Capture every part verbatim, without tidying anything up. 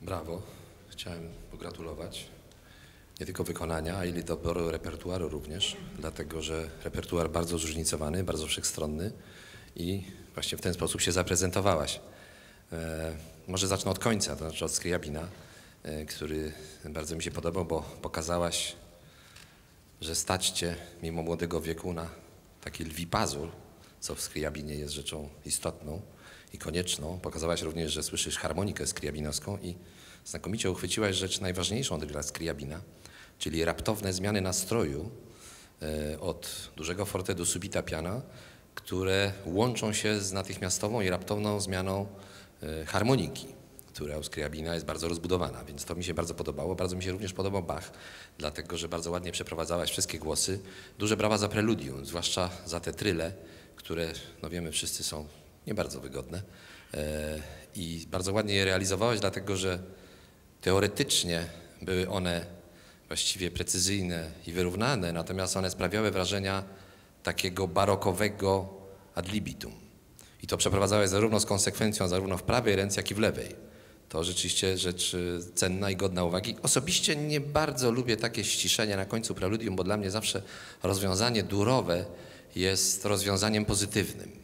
Brawo. Chciałem pogratulować nie tylko wykonania, ale i doboru repertuaru również, dlatego że repertuar bardzo zróżnicowany, bardzo wszechstronny i właśnie w ten sposób się zaprezentowałaś. E, może zacznę od końca, to znaczy od Scriabina, e, który bardzo mi się podobał, bo pokazałaś, że stać cię mimo młodego wieku na taki lwi pazur, co w Scriabinie jest rzeczą istotną i konieczną. Pokazałaś również, że słyszysz harmonikę scriabinowską i znakomicie uchwyciłaś rzecz najważniejszą dla Scriabina, czyli raptowne zmiany nastroju e, od dużego forte do subita piana, które łączą się z natychmiastową i raptowną zmianą e, harmoniki, która u Scriabina jest bardzo rozbudowana, więc to mi się bardzo podobało. Bardzo mi się również podobał Bach, dlatego że bardzo ładnie przeprowadzałaś wszystkie głosy. Duże brawa za preludium, zwłaszcza za te tryle, które, no wiemy, wszyscy są nie bardzo wygodne e, i bardzo ładnie je realizowałaś, dlatego że teoretycznie były one właściwie precyzyjne i wyrównane, natomiast one sprawiały wrażenia takiego barokowego ad libitum. I to przeprowadzałeś zarówno z konsekwencją, zarówno w prawej ręce, jak i w lewej. To rzeczywiście rzecz cenna i godna uwagi. Osobiście nie bardzo lubię takie ściszenia na końcu preludium, bo dla mnie zawsze rozwiązanie durowe jest rozwiązaniem pozytywnym.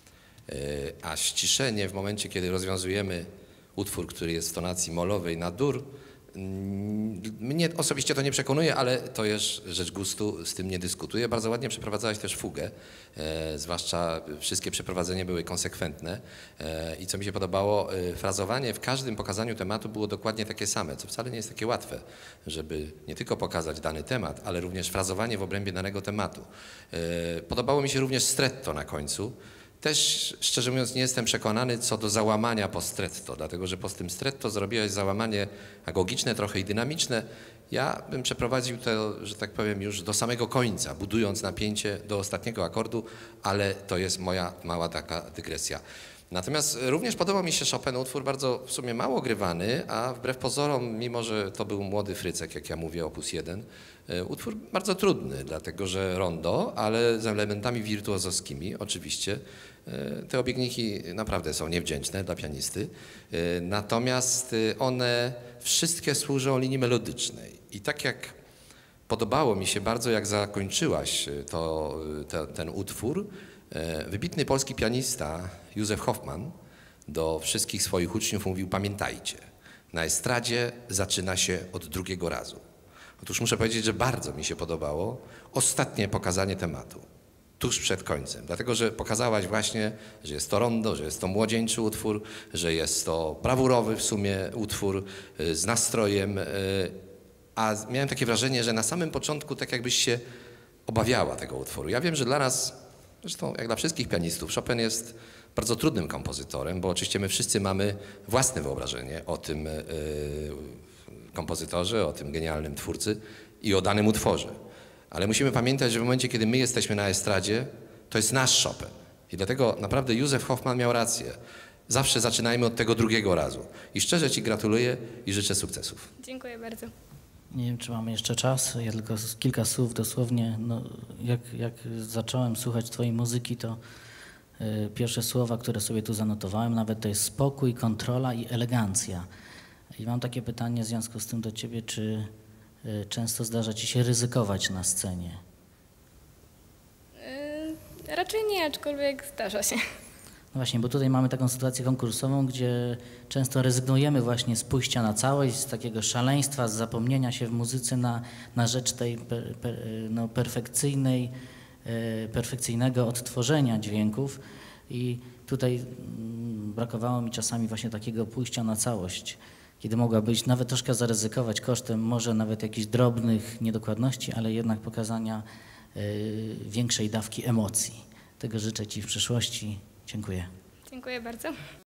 A ściszenie w momencie, kiedy rozwiązujemy utwór, który jest w tonacji molowej na dur, mnie osobiście to nie przekonuje, ale to jest rzecz gustu, z tym nie dyskutuję. Bardzo ładnie przeprowadzałeś też fugę, e, zwłaszcza wszystkie przeprowadzenia były konsekwentne e, i co mi się podobało, e, frazowanie w każdym pokazaniu tematu było dokładnie takie same, co wcale nie jest takie łatwe, żeby nie tylko pokazać dany temat, ale również frazowanie w obrębie danego tematu. E, podobało mi się również stretto na końcu. Też, szczerze mówiąc, nie jestem przekonany co do załamania postretto, dlatego że po tym stretto zrobiłeś załamanie agogiczne, trochę i dynamiczne. Ja bym przeprowadził to, że tak powiem, już do samego końca, budując napięcie do ostatniego akordu, ale to jest moja mała taka dygresja. Natomiast również podobał mi się Chopin, utwór bardzo w sumie mało grywany, a wbrew pozorom, mimo że to był młody frycek, jak ja mówię, opus jeden, utwór bardzo trudny, dlatego że rondo, ale z elementami wirtuozowskimi oczywiście. Te obiegniki naprawdę są niewdzięczne dla pianisty, natomiast one wszystkie służą linii melodycznej. I tak jak podobało mi się bardzo, jak zakończyłaś to, te, ten utwór, wybitny polski pianista Józef Hoffman do wszystkich swoich uczniów mówił: pamiętajcie, na estradzie zaczyna się od drugiego razu. Otóż muszę powiedzieć, że bardzo mi się podobało ostatnie pokazanie tematu, tuż przed końcem, dlatego że pokazałaś właśnie, że jest to rondo, że jest to młodzieńczy utwór, że jest to brawurowy w sumie utwór z nastrojem, a miałem takie wrażenie, że na samym początku tak jakbyś się obawiała tego utworu. Ja wiem, że dla nas, zresztą jak dla wszystkich pianistów, Chopin jest bardzo trudnym kompozytorem, bo oczywiście my wszyscy mamy własne wyobrażenie o tym yy, kompozytorze, o tym genialnym twórcy i o danym utworze. Ale musimy pamiętać, że w momencie, kiedy my jesteśmy na estradzie, to jest nasz Chopin. I dlatego naprawdę Józef Hoffman miał rację. Zawsze zaczynajmy od tego drugiego razu. I szczerze Ci gratuluję i życzę sukcesów. Dziękuję bardzo. Nie wiem, czy mamy jeszcze czas. Ja tylko kilka słów dosłownie. No, jak, jak zacząłem słuchać Twojej muzyki, to y, pierwsze słowa, które sobie tu zanotowałem, nawet to jest spokój, kontrola i elegancja. I mam takie pytanie w związku z tym do Ciebie, czy y, często zdarza Ci się ryzykować na scenie? Yy, raczej nie, aczkolwiek zdarza się. No właśnie, bo tutaj mamy taką sytuację konkursową, gdzie często rezygnujemy właśnie z pójścia na całość, z takiego szaleństwa, z zapomnienia się w muzyce na, na rzecz tej per, per, no, perfekcyjnej, e, perfekcyjnego odtworzenia dźwięków i tutaj mm, brakowało mi czasami właśnie takiego pójścia na całość, kiedy mogła być, nawet troszkę zaryzykować kosztem może nawet jakichś drobnych niedokładności, ale jednak pokazania e, większej dawki emocji. Tego życzę Ci w przyszłości. Dziękuję. Dziękuję bardzo.